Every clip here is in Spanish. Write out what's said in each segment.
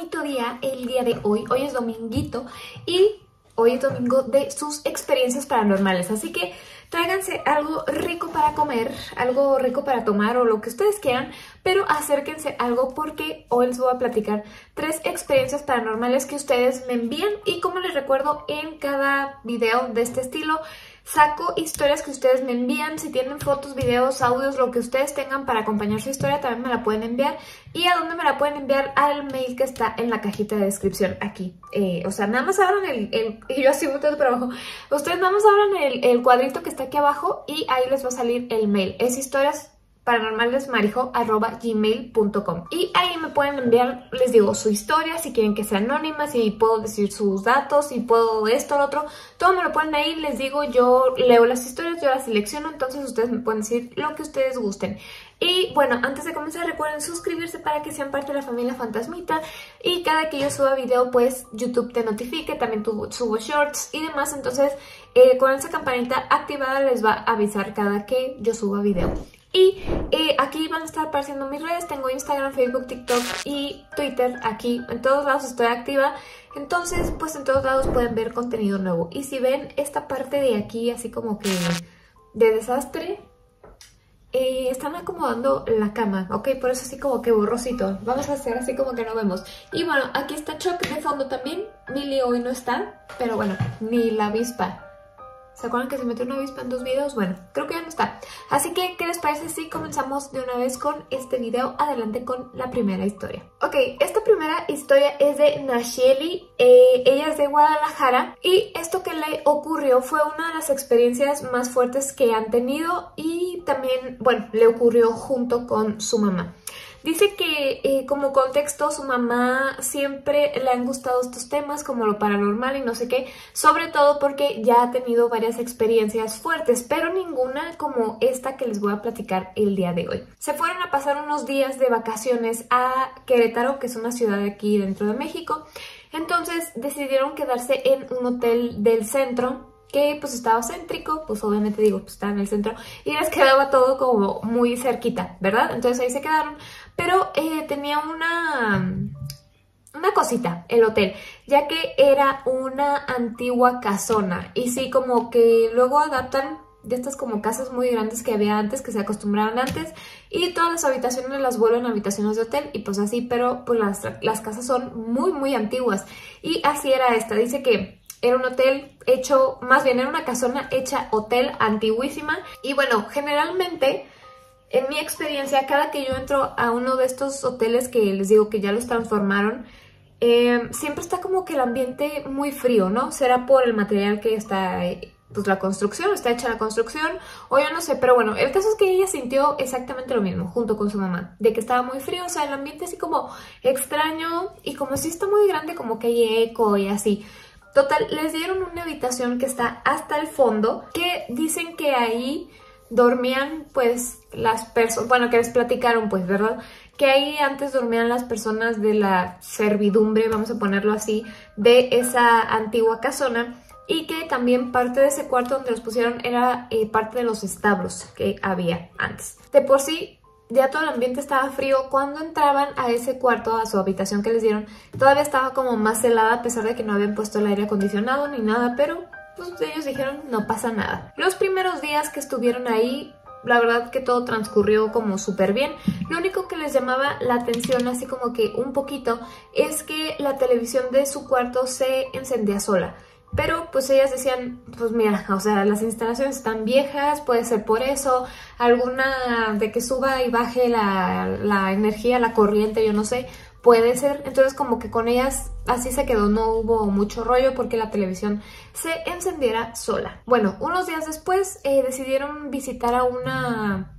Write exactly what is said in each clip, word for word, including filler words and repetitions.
bonito día el día de hoy. Hoy es dominguito y hoy es domingo de sus experiencias paranormales. Así que tráiganse algo rico para comer, algo rico para tomar o lo que ustedes quieran, pero acérquense algo porque hoy les voy a platicar tres experiencias paranormales que ustedes me envían. Y como les recuerdo, en cada video de este estilo saco historias que ustedes me envían. Si tienen fotos, videos, audios, lo que ustedes tengan para acompañar su historia, también me la pueden enviar. ¿Y a dónde me la pueden enviar? Al mail que está en la cajita de descripción aquí. Eh, o sea, nada más abran el... el y yo así volteo para abajo. Ustedes nada más abran el, el cuadrito que está aquí abajo y ahí les va a salir el mail. Es historias paranormalesmarijo arroba gmail punto com y ahí me pueden enviar, les digo, su historia, si quieren que sea anónima, si puedo decir sus datos, si puedo esto, lo otro, todo me lo ponen ahí, les digo, yo leo las historias, yo las selecciono, entonces ustedes me pueden decir lo que ustedes gusten. Y bueno, antes de comenzar recuerden suscribirse para que sean parte de la familia Fantasmita y cada que yo suba video pues YouTube te notifique, también tu, subo shorts y demás, entonces eh, con esa campanita activada les va a avisar cada que yo suba video. Y eh, aquí van a estar apareciendo mis redes, tengo Instagram, Facebook, TikTok y Twitter, aquí en todos lados estoy activa, entonces pues en todos lados pueden ver contenido nuevo. Y si ven esta parte de aquí así como que de desastre, eh, están acomodando la cama, ok, por eso así como que borrosito, vamos a hacer así como que no vemos. Y bueno, aquí está Chuck de fondo también, Millie hoy no está, pero bueno, ni la avispa. ¿Se acuerdan que se metió una avispa en dos videos? Bueno, creo que ya no está. Así que, ¿qué les parece si comenzamos de una vez con este video? Adelante con la primera historia. Ok, esta primera historia es de Nayeli. Eh, ella es de Guadalajara. Y esto que le ocurrió fue una de las experiencias más fuertes que han tenido. Y también, bueno, le ocurrió junto con su mamá. Dice que eh, como contexto su mamá siempre le han gustado estos temas como lo paranormal y no sé qué, sobre todo porque ya ha tenido varias experiencias fuertes, pero ninguna como esta que les voy a platicar el día de hoy. Se fueron a pasar unos días de vacaciones a Querétaro, que es una ciudad aquí dentro de México, entonces decidieron quedarse en un hotel del centro que pues estaba céntrico, pues obviamente digo, pues estaba en el centro y les quedaba todo como muy cerquita, ¿verdad? Entonces ahí se quedaron, pero eh, tenía una, una cosita el hotel, ya que era una antigua casona y sí, como que luego adaptan de estas como casas muy grandes que había antes, que se acostumbraban antes y todas las habitaciones las vuelven habitaciones de hotel y pues así, pero pues las, las casas son muy muy antiguas y así era esta. Dice que era un hotel hecho, más bien era una casona hecha hotel, antiguísima. Y bueno, generalmente, en mi experiencia, cada que yo entro a uno de estos hoteles que les digo que ya los transformaron, eh, siempre está como que el ambiente muy frío, ¿no? Será por el material que está, pues la construcción, está hecha la construcción, o yo no sé, pero bueno, el caso es que ella sintió exactamente lo mismo, junto con su mamá, de que estaba muy frío, o sea, el ambiente así como extraño, y como si está muy grande, como que hay eco y así. Total, les dieron una habitación que está hasta el fondo, que dicen que ahí dormían pues las personas, bueno, que les platicaron pues, ¿verdad? Que ahí antes dormían las personas de la servidumbre, vamos a ponerlo así, de esa antigua casona y que también parte de ese cuarto donde los pusieron era eh, parte de los establos que había antes. De por sí, ya todo el ambiente estaba frío. Cuando entraban a ese cuarto, a su habitación que les dieron, todavía estaba como más helada a pesar de que no habían puesto el aire acondicionado ni nada, pero pues ellos dijeron no pasa nada. Los primeros días que estuvieron ahí, la verdad que todo transcurrió como súper bien. Lo único que les llamaba la atención así como que un poquito es que la televisión de su cuarto se encendía sola. Pero pues ellas decían, pues mira, o sea, las instalaciones están viejas, puede ser por eso, alguna de que suba y baje la, la energía, la corriente, yo no sé, puede ser. Entonces como que con ellas así se quedó, no hubo mucho rollo porque la televisión se encendiera sola. Bueno, unos días después eh, decidieron visitar a una...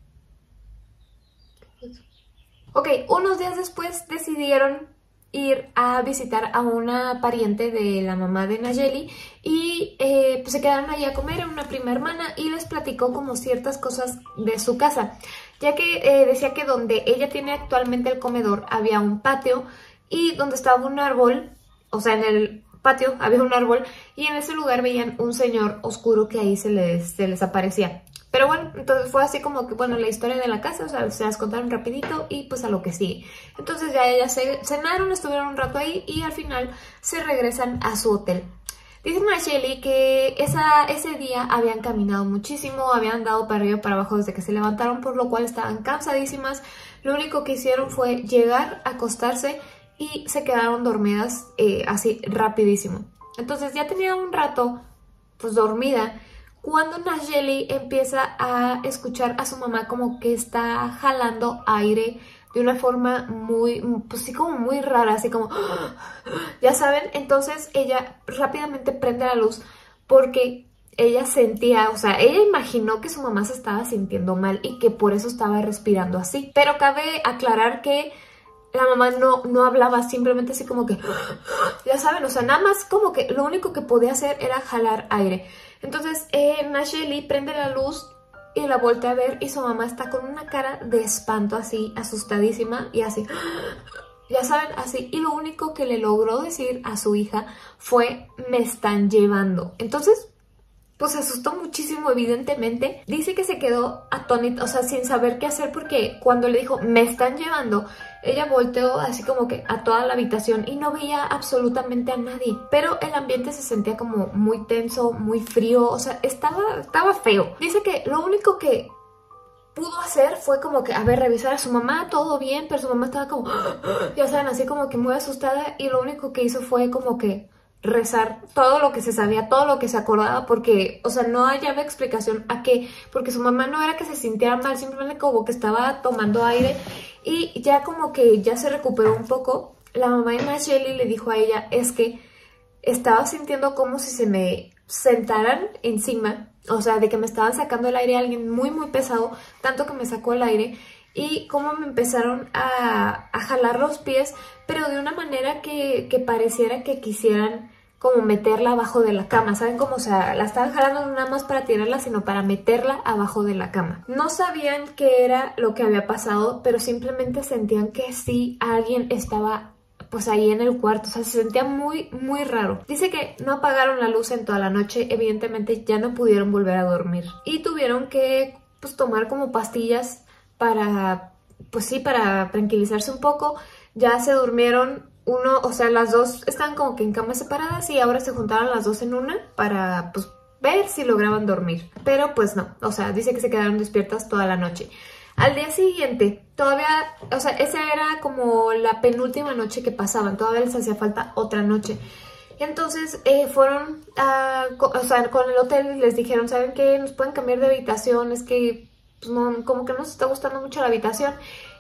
Ok, unos días después decidieron ir a visitar a una pariente de la mamá de Nayeli y eh, pues se quedaron allí a comer, una prima hermana, y les platicó como ciertas cosas de su casa, ya que eh, decía que donde ella tiene actualmente el comedor había un patio y donde estaba un árbol, o sea en el patio había un árbol y en ese lugar veían un señor oscuro que ahí se les, se les aparecía. Pero bueno, entonces fue así como que, bueno, la historia de la casa, o sea, se las contaron rapidito y pues a lo que sigue. Entonces ya ellas se cenaron, estuvieron un rato ahí y al final se regresan a su hotel. Dice Nayeli que esa, ese día habían caminado muchísimo, habían andado para arriba y para abajo desde que se levantaron, por lo cual estaban cansadísimas. Lo único que hicieron fue llegar, acostarse y se quedaron dormidas eh, así rapidísimo. Entonces ya tenía un rato pues dormida cuando Nayeli empieza a escuchar a su mamá como que está jalando aire de una forma muy, pues sí, como muy rara, así como, ya saben. Entonces ella rápidamente prende la luz porque ella sentía, o sea, ella imaginó que su mamá se estaba sintiendo mal y que por eso estaba respirando así. Pero cabe aclarar que la mamá no, no hablaba, simplemente así como que, ya saben, o sea, nada más como que lo único que podía hacer era jalar aire. Entonces eh, Nayeli prende la luz y la voltea a ver y su mamá está con una cara de espanto así, asustadísima y así, ya saben, así. Y lo único que le logró decir a su hija fue, me están llevando. Entonces, pues se asustó muchísimo, evidentemente. Dice que se quedó atónita, o sea, sin saber qué hacer, porque cuando le dijo, me están llevando, ella volteó así como que a toda la habitación y no veía absolutamente a nadie. Pero el ambiente se sentía como muy tenso, muy frío, o sea, estaba, estaba feo. Dice que lo único que pudo hacer fue como que, a ver, revisar a su mamá, todo bien, pero su mamá estaba como, ya saben, así como que muy asustada, y lo único que hizo fue como que rezar todo lo que se sabía, todo lo que se acordaba, porque, o sea, no hallaba explicación a qué, porque su mamá no era que se sintiera mal, simplemente como que estaba tomando aire y ya como que ya se recuperó un poco. La mamá de Nayeli le dijo a ella, es que estaba sintiendo como si se me sentaran encima, o sea, de que me estaban sacando el aire a alguien muy muy pesado, tanto que me sacó el aire, y cómo me empezaron a, a jalar los pies, pero de una manera que, que pareciera que quisieran como meterla abajo de la cama, ¿saben cómo? O sea, la estaban jalando no nada más para tirarla, sino para meterla abajo de la cama. No sabían qué era lo que había pasado, pero simplemente sentían que sí, alguien estaba pues ahí en el cuarto, o sea, se sentía muy, muy raro. Dice que no apagaron la luz en toda la noche, evidentemente ya no pudieron volver a dormir y tuvieron que pues tomar como pastillas para, pues sí, para tranquilizarse un poco. Ya se durmieron uno, o sea, las dos estaban como que en camas separadas y ahora se juntaron las dos en una para, pues, ver si lograban dormir. Pero pues no, o sea, dice que se quedaron despiertas toda la noche. Al día siguiente, todavía, o sea, esa era como la penúltima noche que pasaban, todavía les hacía falta otra noche. Y entonces eh, fueron a, o sea, con el hotel y les dijeron, ¿saben qué? Nos pueden cambiar de habitación, es que pues, no, como que no nos está gustando mucho la habitación.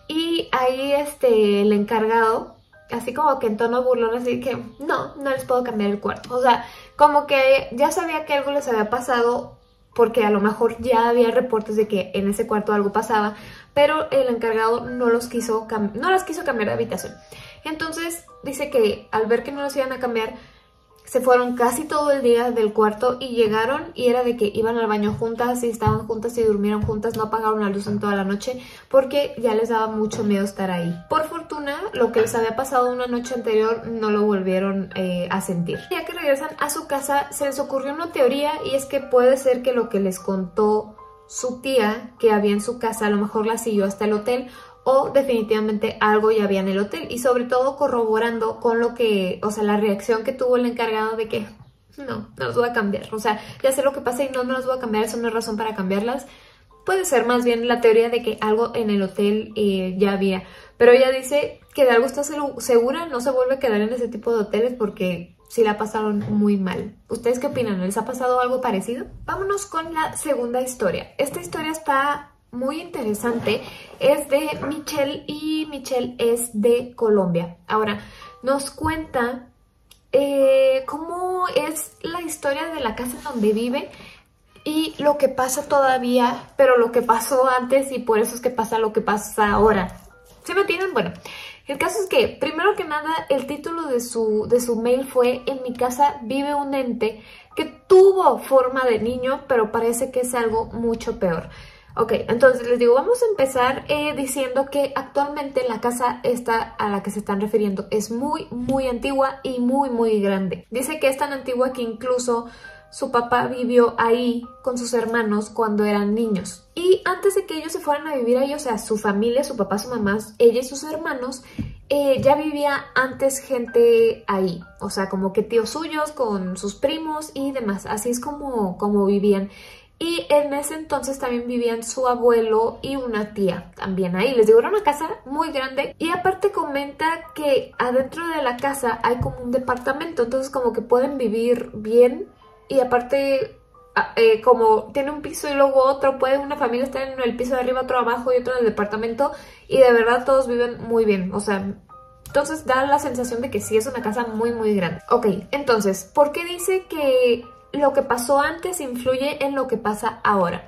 Y ahí este, el encargado, así como que en tono burlón, así que no, no les puedo cambiar el cuarto. O sea, como que ya sabía que algo les había pasado, porque a lo mejor ya había reportes de que en ese cuarto algo pasaba, pero el encargado no los quiso, no las quiso cambiar de habitación. Entonces dice que al ver que no los iban a cambiar, se fueron casi todo el día del cuarto y llegaron y era de que iban al baño juntas y estaban juntas y durmieron juntas, no apagaron la luz en toda la noche porque ya les daba mucho miedo estar ahí. Por fortuna, lo que les había pasado una noche anterior no lo volvieron eh, a sentir. Ya que regresan a su casa, se les ocurrió una teoría y es que puede ser que lo que les contó su tía que había en su casa a lo mejor la siguió hasta el hotel, o definitivamente algo ya había en el hotel, y sobre todo corroborando con lo que, o sea, la reacción que tuvo el encargado de que no, no los voy a cambiar, o sea, ya sé lo que pasa y no, no los voy a cambiar, eso no es razón para cambiarlas. Puede ser más bien la teoría de que algo en el hotel eh, ya había, pero ella dice que de algo está segura, no se vuelve a quedar en ese tipo de hoteles porque sí la pasaron muy mal. ¿Ustedes qué opinan? ¿Les ha pasado algo parecido? Vámonos con la segunda historia. Esta historia está muy interesante, es de Michelle y Michelle es de Colombia. Ahora, nos cuenta eh, cómo es la historia de la casa donde vive y lo que pasa todavía, pero lo que pasó antes y por eso es que pasa lo que pasa ahora. ¿Sí me entienden? Bueno, el caso es que, primero que nada, el título de su, de su mail fue En mi casa vive un ente que tuvo forma de niño, pero parece que es algo mucho peor. Ok, entonces les digo, vamos a empezar eh, diciendo que actualmente la casa esta a la que se están refiriendo es muy, muy antigua y muy, muy grande. Dice que es tan antigua que incluso su papá vivió ahí con sus hermanos cuando eran niños. Y antes de que ellos se fueran a vivir ahí, o sea, su familia, su papá, su mamá, ella y sus hermanos, eh, ya vivía antes gente ahí. O sea, como que tíos suyos con sus primos y demás. Así es como, como vivían. Y en ese entonces también vivían su abuelo y una tía también ahí. Les digo, era una casa muy grande. Y aparte comenta que adentro de la casa hay como un departamento. Entonces como que pueden vivir bien. Y aparte, eh, como tiene un piso y luego otro, puede una familia estar en el piso de arriba, otro abajo y otro en el departamento. Y de verdad todos viven muy bien. O sea, entonces da la sensación de que sí es una casa muy muy grande. Ok, entonces, ¿por qué dice que lo que pasó antes influye en lo que pasa ahora?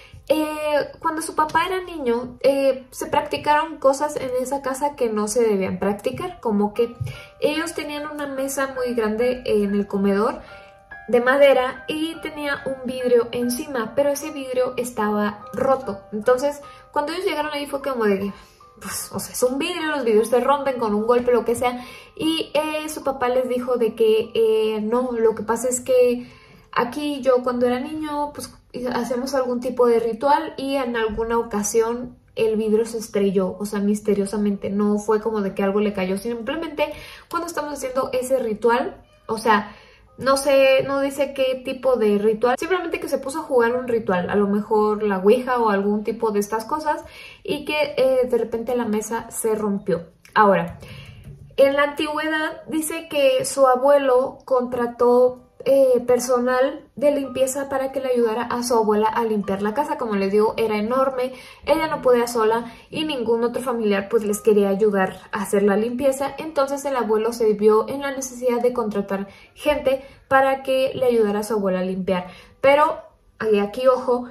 Eh, cuando su papá era niño, eh, se practicaron cosas en esa casa que no se debían practicar, como que ellos tenían una mesa muy grande en el comedor de madera y tenía un vidrio encima, pero ese vidrio estaba roto. Entonces, cuando ellos llegaron ahí fue como de que, pues, o sea, es un vidrio, los vidrios se rompen con un golpe, lo que sea. Y eh, su papá les dijo de que eh, no, lo que pasa es que aquí yo cuando era niño, pues hacemos algún tipo de ritual y en alguna ocasión el vidrio se estrelló, o sea, misteriosamente. No fue como de que algo le cayó, simplemente cuando estamos haciendo ese ritual, o sea, no sé, no dice qué tipo de ritual, simplemente que se puso a jugar un ritual, a lo mejor la ouija o algún tipo de estas cosas, y que eh, de repente la mesa se rompió. Ahora, en la antigüedad dice que su abuelo contrató eh, personal de limpieza para que le ayudara a su abuela a limpiar la casa. Como les digo, era enorme, ella no podía sola y ningún otro familiar pues les quería ayudar a hacer la limpieza. Entonces el abuelo se vio en la necesidad de contratar gente para que le ayudara a su abuela a limpiar. Pero, aquí ojo,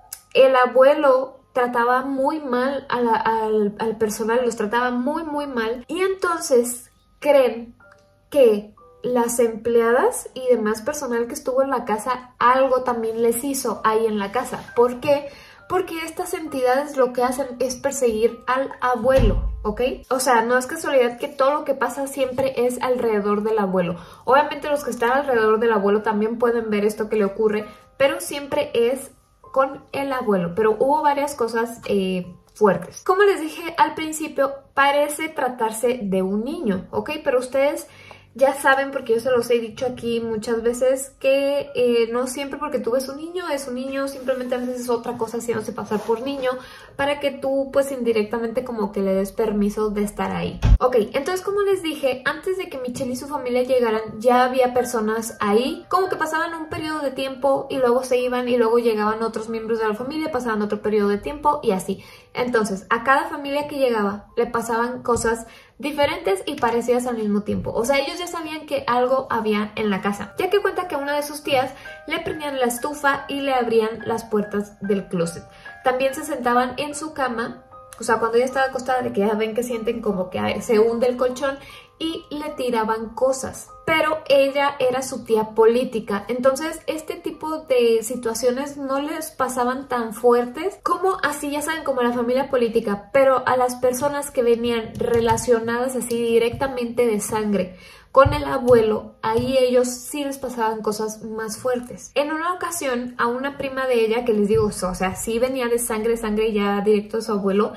el abuelo trataba muy mal a la, al, al personal, los trataba muy muy mal, y entonces creen que las empleadas y demás personal que estuvo en la casa algo también les hizo ahí en la casa. ¿Por qué? Porque estas entidades lo que hacen es perseguir al abuelo, ¿ok? O sea, no es casualidad que todo lo que pasa siempre es alrededor del abuelo. Obviamente los que están alrededor del abuelo también pueden ver esto que le ocurre, pero siempre es con el abuelo. Pero hubo varias cosas eh, fuertes. Como les dije al principio, parece tratarse de un niño, ¿ok? Pero ustedes ya saben, porque yo se los he dicho aquí muchas veces, que eh, no siempre porque tú ves un niño es un niño, simplemente a veces es otra cosa haciéndose pasar por niño para que tú pues indirectamente como que le des permiso de estar ahí. Ok, entonces como les dije, antes de que Michelle y su familia llegaran ya había personas ahí, como que pasaban un periodo de tiempo y luego se iban y luego llegaban otros miembros de la familia, pasaban otro periodo de tiempo y así. Entonces a cada familia que llegaba le pasaban cosas diferentes y parecidas al mismo tiempo. O sea, ellos ya sabían que algo había en la casa, ya que cuenta que a una de sus tías le prendían la estufa y le abrían las puertas del closet. También se sentaban en su cama, o sea, cuando ella estaba acostada, de que ya ven que sienten como que se hunde el colchón, y le tiraban cosas. Pero ella era su tía política, entonces este tipo de situaciones no les pasaban tan fuertes como así, ya saben, como la familia política, pero a las personas que venían relacionadas así directamente de sangre con el abuelo, ahí ellos sí les pasaban cosas más fuertes. En una ocasión, a una prima de ella, que les digo, o sea, sí venía de sangre, sangre ya directo de su abuelo,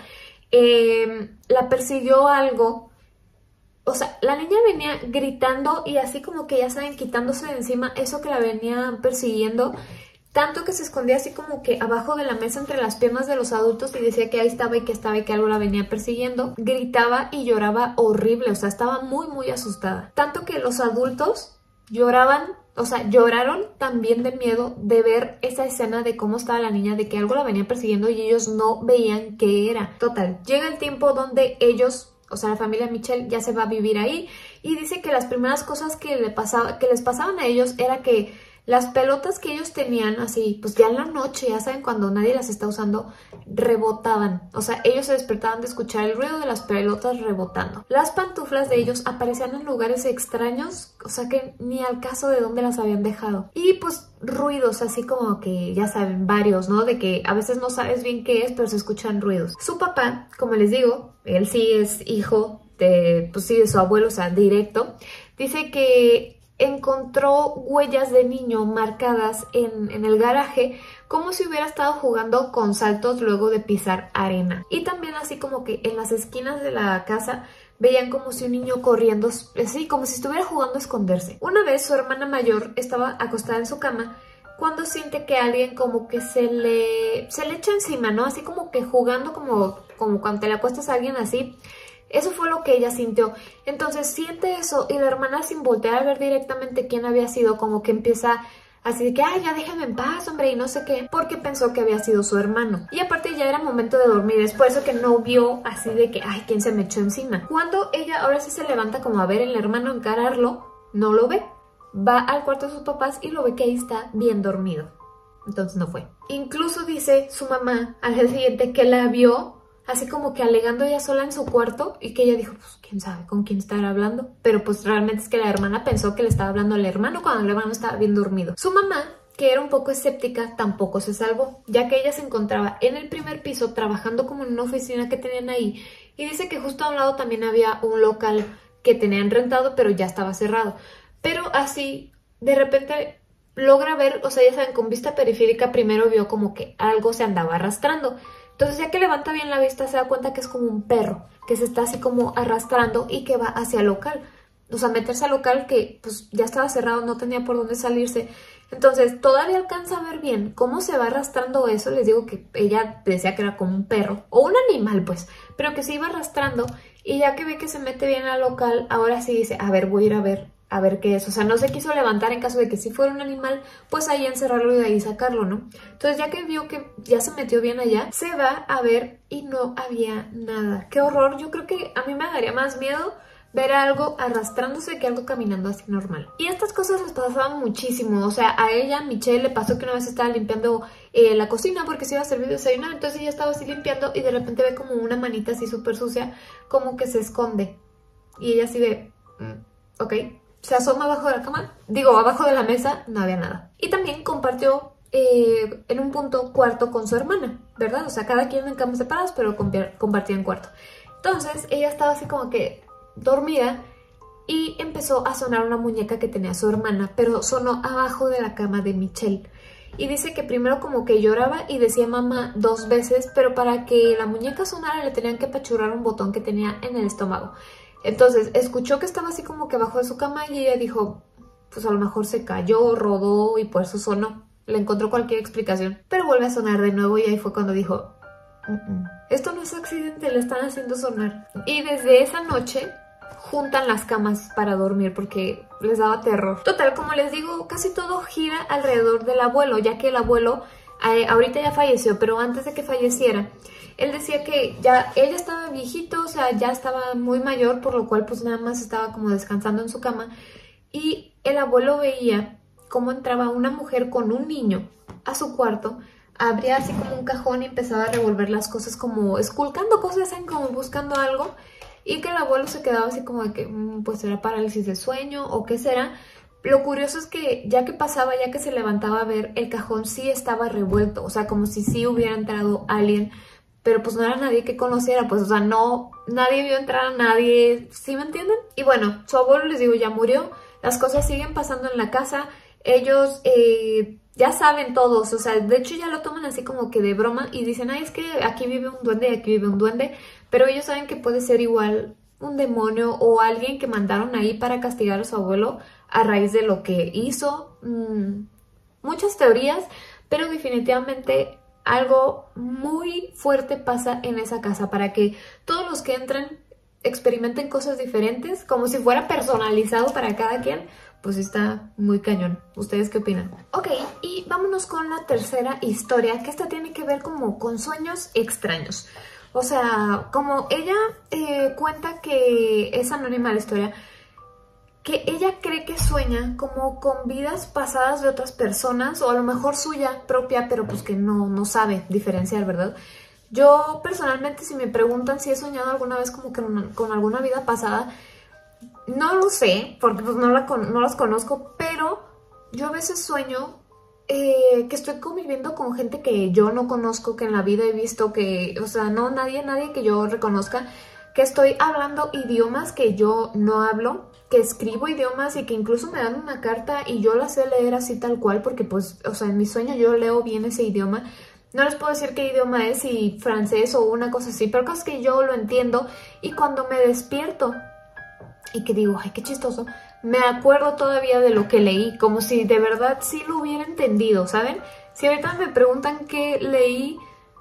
eh, la persiguió algo. O sea, la niña venía gritando y así como que ya saben, quitándose de encima eso que la venía persiguiendo, tanto que se escondía así como que abajo de la mesa entre las piernas de los adultos y decía que ahí estaba y que estaba y que algo la venía persiguiendo. Gritaba y lloraba horrible, o sea, estaba muy muy asustada. Tanto que los adultos lloraban, o sea, lloraron también de miedo de ver esa escena de cómo estaba la niña, de que algo la venía persiguiendo y ellos no veían qué era. Total, llega el tiempo donde ellos, o sea, la familia Michelle ya se va a vivir ahí, y dice que las primeras cosas que, le pasaba, que les pasaban a ellos era que las pelotas que ellos tenían así, pues ya en la noche, ya saben, cuando nadie las está usando, rebotaban. O sea, ellos se despertaban de escuchar el ruido de las pelotas rebotando. Las pantuflas de ellos aparecían en lugares extraños, o sea que ni al caso de dónde las habían dejado. Y pues ruidos así como que, ya saben, varios, ¿no? De que a veces no sabes bien qué es, pero se escuchan ruidos. Su papá, como les digo, él sí es hijo de, pues sí, de su abuelo, o sea, directo. Dice que encontró huellas de niño marcadas en, en el garaje como si hubiera estado jugando con saltos luego de pisar arena. Y también así como que en las esquinas de la casa veían como si un niño corriendo, así como si estuviera jugando a esconderse. Una vez su hermana mayor estaba acostada en su cama cuando siente que alguien como que se le, se le echa encima, ¿no? Así como que jugando como, como cuando te le acuestas a alguien así. Eso fue lo que ella sintió. Entonces siente eso y la hermana, sin voltear a ver directamente quién había sido, como que empieza así de que, ay, ya déjame en paz, hombre, y no sé qué, porque pensó que había sido su hermano. Y aparte ya era momento de dormir, es por eso que no vio así de que, ay, ¿quién se me echó encima? Cuando ella ahora sí se levanta como a ver el hermano, encararlo, no lo ve. Va al cuarto de sus papás y lo ve que ahí está bien dormido. Entonces no fue. Incluso dice su mamá al día siguiente que la vio así como que alegando ella sola en su cuarto y que ella dijo, pues quién sabe con quién estará hablando. Pero pues realmente es que la hermana pensó que le estaba hablando al hermano cuando el hermano estaba bien dormido. Su mamá, que era un poco escéptica, tampoco se salvó, ya que ella se encontraba en el primer piso trabajando como en una oficina que tenían ahí y dice que justo a un lado también había un local que tenían rentado pero ya estaba cerrado. Pero así, de repente logra ver, o sea, ya saben, con vista periférica primero vio como que algo se andaba arrastrando. Entonces ya que levanta bien la vista se da cuenta que es como un perro que se está así como arrastrando y que va hacia el local. O sea, meterse al local que pues ya estaba cerrado, no tenía por dónde salirse. Entonces todavía alcanza a ver bien cómo se va arrastrando eso. Les digo que ella decía que era como un perro o un animal pues, pero que se iba arrastrando y ya que ve que se mete bien al local, ahora sí dice, a ver, voy a ir a ver. a ver qué es, o sea, no se quiso levantar en caso de que si fuera un animal, pues ahí encerrarlo y de ahí sacarlo, ¿no? Entonces ya que vio que ya se metió bien allá, se va a ver y no había nada. ¡Qué horror! Yo creo que a mí me daría más miedo ver algo arrastrándose que algo caminando así normal. Y estas cosas les pasaban muchísimo, o sea, a ella, Michelle, le pasó que una vez estaba limpiando eh, la cocina porque se iba a servir desayunar, entonces ella estaba así limpiando y de repente ve como una manita así súper sucia, como que se esconde. Y ella así de, mm, ok. Se asoma abajo de la cama, digo, abajo de la mesa, no había nada. Y también compartió eh, en un punto cuarto con su hermana, ¿verdad? O sea, cada quien en camas separadas, pero compartían cuarto. Entonces, ella estaba así como que dormida y empezó a sonar una muñeca que tenía su hermana, pero sonó abajo de la cama de Michelle. Y dice que primero como que lloraba y decía mamá dos veces, pero para que la muñeca sonara le tenían que apachurrar un botón que tenía en el estómago. Entonces escuchó que estaba así como que abajo de su cama y ella dijo, pues a lo mejor se cayó, rodó y por eso sonó. Le encontró cualquier explicación, pero vuelve a sonar de nuevo y ahí fue cuando dijo, mm-mm, esto no es accidente, le están haciendo sonar. Y desde esa noche juntan las camas para dormir porque les daba terror. Total, como les digo, casi todo gira alrededor del abuelo, ya que el abuelo eh, ahorita ya falleció, pero antes de que falleciera, él decía que ya ella estaba viejito, o sea, ya estaba muy mayor, por lo cual pues nada más estaba como descansando en su cama. Y el abuelo veía cómo entraba una mujer con un niño a su cuarto, abría así como un cajón y empezaba a revolver las cosas como esculcando cosas, ¿saben? Como buscando algo. Y que el abuelo se quedaba así como de que, mmm, pues será parálisis de sueño o qué será. Lo curioso es que ya que pasaba, ya que se levantaba a ver, el cajón sí estaba revuelto, o sea, como si sí hubiera entrado alguien. Pero pues no era nadie que conociera, pues o sea, no, nadie vio entrar a nadie, ¿sí me entienden? Y bueno, su abuelo, les digo, ya murió, las cosas siguen pasando en la casa, ellos eh, ya saben todos, o sea, de hecho ya lo toman así como que de broma y dicen, ay, es que aquí vive un duende y aquí vive un duende, pero ellos saben que puede ser igual un demonio o alguien que mandaron ahí para castigar a su abuelo a raíz de lo que hizo. Mm, muchas teorías, pero definitivamente algo muy fuerte pasa en esa casa para que todos los que entran experimenten cosas diferentes, como si fuera personalizado para cada quien. Pues está muy cañón. ¿Ustedes qué opinan? Ok, y vámonos con la tercera historia, que esta tiene que ver como con sueños extraños. O sea, como ella eh, cuenta que es anónima la historia, que ella cree que sueña como con vidas pasadas de otras personas o a lo mejor suya propia, pero pues que no, no sabe diferenciar, ¿verdad? Yo personalmente, si me preguntan si he soñado alguna vez como que con, con alguna vida pasada, no lo sé, porque pues no, la, no las conozco, pero yo a veces sueño eh, que estoy conviviendo con gente que yo no conozco, que en la vida he visto, que, o sea, no, nadie, nadie que yo reconozca, que estoy hablando idiomas que yo no hablo. que escribo idiomas y que incluso me dan una carta y yo la sé leer así tal cual porque pues, o sea, en mi sueño yo leo bien ese idioma. No les puedo decir qué idioma es, si francés o una cosa así, pero cosas que yo lo entiendo y cuando me despierto y que digo, ay, qué chistoso, me acuerdo todavía de lo que leí, como si de verdad sí lo hubiera entendido, ¿saben? Si ahorita me preguntan qué leí,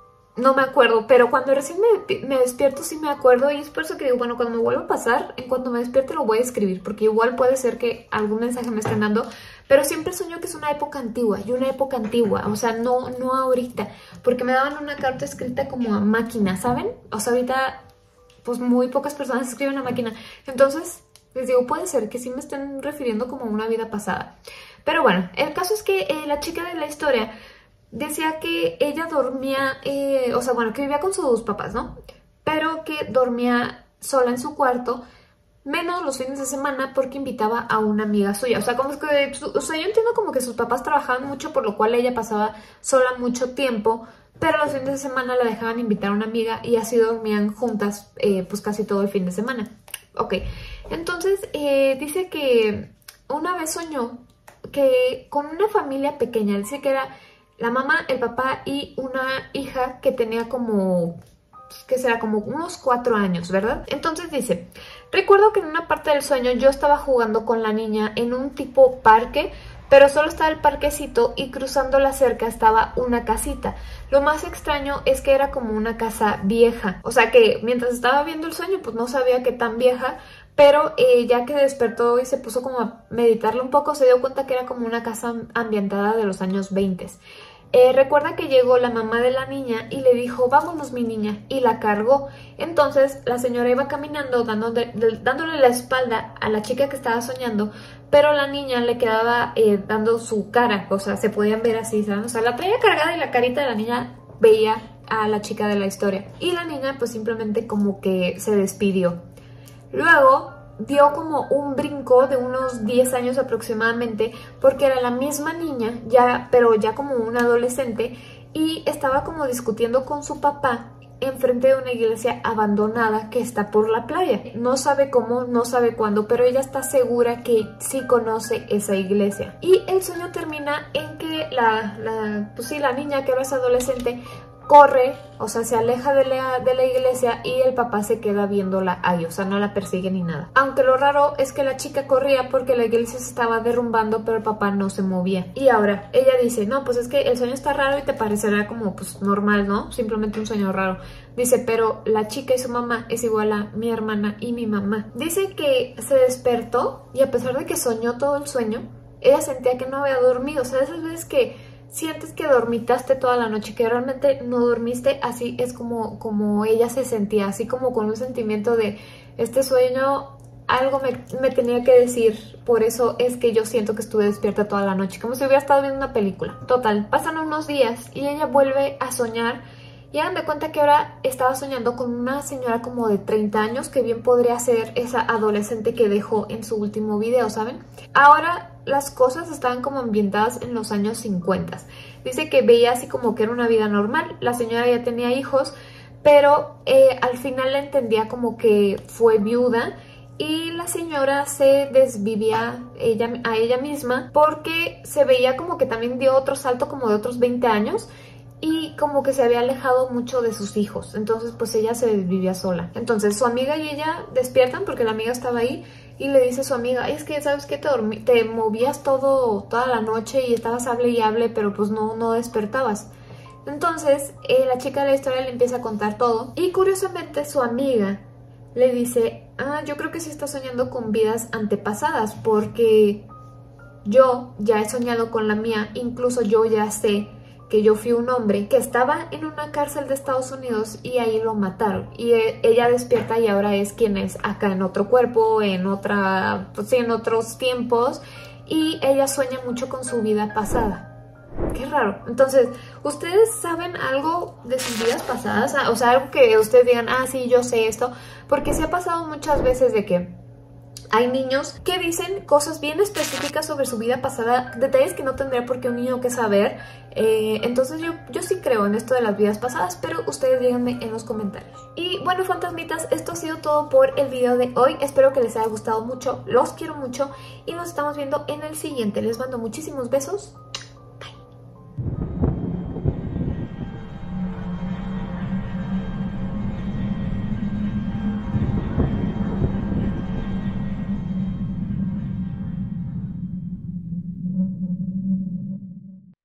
no me acuerdo, pero cuando recién me, me despierto sí me acuerdo y es por eso que digo, bueno, cuando me vuelva a pasar, en cuanto me despierte lo voy a escribir, porque igual puede ser que algún mensaje me estén dando, pero siempre sueño que es una época antigua, y una época antigua, o sea, no, no ahorita, porque me daban una carta escrita como a máquina, ¿saben? O sea, ahorita, pues muy pocas personas escriben a máquina, entonces, les digo, puede ser que sí me estén refiriendo como a una vida pasada. Pero bueno, el caso es que eh, la chica de la historia decía que ella dormía, eh, o sea, bueno, que vivía con sus papás, ¿no? Pero que dormía sola en su cuarto, menos los fines de semana porque invitaba a una amiga suya. O sea, como es que, o sea, yo entiendo como que sus papás trabajaban mucho, por lo cual ella pasaba sola mucho tiempo, pero los fines de semana la dejaban invitar a una amiga y así dormían juntas, eh, pues casi todo el fin de semana. Ok, entonces eh, dice que una vez soñó que con una familia pequeña, dice que era la mamá, el papá y una hija que tenía como, que será como unos cuatro años, ¿verdad? Entonces dice, recuerdo que en una parte del sueño yo estaba jugando con la niña en un tipo parque, pero solo estaba el parquecito y cruzando la cerca estaba una casita. Lo más extraño es que era como una casa vieja, o sea que mientras estaba viendo el sueño pues no sabía qué tan vieja, pero eh, ya que despertó y se puso como a meditarlo un poco, se dio cuenta que era como una casa ambientada de los años veinte. Eh, recuerda que llegó la mamá de la niña y le dijo, vámonos mi niña, y la cargó. Entonces la señora iba caminando dándole, dándole la espalda a la chica que estaba soñando, pero la niña le quedaba eh, dando su cara, o sea, se podían ver así, ¿saben? O sea, la traía cargada y la carita de la niña veía a la chica de la historia. Y la niña pues simplemente como que se despidió. Luego dio como un brinco de unos diez años aproximadamente, porque era la misma niña, ya, pero ya como una adolescente, y estaba como discutiendo con su papá enfrente de una iglesia abandonada que está por la playa. No sabe cómo, no sabe cuándo, pero ella está segura que sí conoce esa iglesia. Y el sueño termina en que la, la, pues sí, la niña, que ahora es adolescente, corre, o sea, se aleja de la, de la iglesia y el papá se queda viéndola ahí, o sea, no la persigue ni nada. Aunque lo raro es que la chica corría porque la iglesia se estaba derrumbando, pero el papá no se movía. Y ahora, ella dice, no, pues es que el sueño está raro y te parecerá como, pues, normal, ¿no? Simplemente un sueño raro. Dice, pero la chica y su mamá es igual a mi hermana y mi mamá. Dice que se despertó y a pesar de que soñó todo el sueño, ella sentía que no había dormido. O sea, esas veces que sientes que dormitaste toda la noche, que realmente no dormiste, así es como, como ella se sentía, así como con un sentimiento de este sueño, algo me, me tenía que decir, por eso es que yo siento que estuve despierta toda la noche, como si hubiera estado viendo una película. Total, pasan unos días y ella vuelve a soñar y hagan de cuenta que ahora estaba soñando con una señora como de treinta años, que bien podría ser esa adolescente que dejó en su último video, ¿saben? Ahora las cosas estaban como ambientadas en los años cincuenta. Dice que veía así como que era una vida normal, la señora ya tenía hijos, pero eh, al final la entendía como que fue viuda y la señora se desvivía ella, a ella misma porque se veía como que también dio otro salto como de otros veinte años y como que se había alejado mucho de sus hijos, entonces pues ella se desvivía sola. Entonces su amiga y ella despiertan porque la amiga estaba ahí y le dice a su amiga, es que sabes que te, dormí, te movías todo, toda la noche y estabas hable y hable, pero pues no, no despertabas. Entonces eh, la chica de la historia le empieza a contar todo y curiosamente su amiga le dice, ah, yo creo que sí está soñando con vidas antepasadas porque yo ya he soñado con la mía, incluso yo ya sé que yo fui un hombre que estaba en una cárcel de Estados Unidos y ahí lo mataron. Y ella despierta y ahora es quien es acá en otro cuerpo, en otra, pues sí, en otros tiempos. Y ella sueña mucho con su vida pasada. Qué raro. Entonces, ¿ustedes saben algo de sus vidas pasadas? O sea, algo que ustedes digan, ah, sí, yo sé esto. Porque se ha pasado muchas veces de que Hay niños que dicen cosas bien específicas sobre su vida pasada, detalles que no tendría por qué un niño que saber. Eh, entonces yo, yo sí creo en esto de las vidas pasadas, pero ustedes díganme en los comentarios. Y bueno, fantasmitas, esto ha sido todo por el video de hoy. Espero que les haya gustado mucho, los quiero mucho y nos estamos viendo en el siguiente. Les mando muchísimos besos.